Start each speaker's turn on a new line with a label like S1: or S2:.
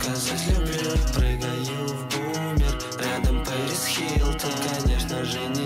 S1: сказать люблю. Прыгаю в бумер, рядом Пэрис Хилтон. Конечно же не